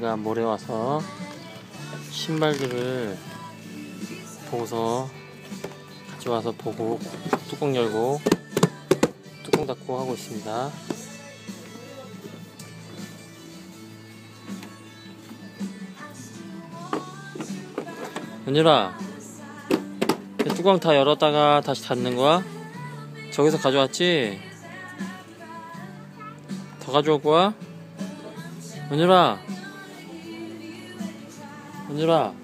연지가 모레 와서 신발들을 보고서 가져와서 보고 뚜껑 열고 뚜껑 닫고 하고 있습니다. 연지라, 뚜껑 다 열었다가 다시 닫는 거야? 저기서 가져왔지? 더 가져올 거야? 연지라, 연지라.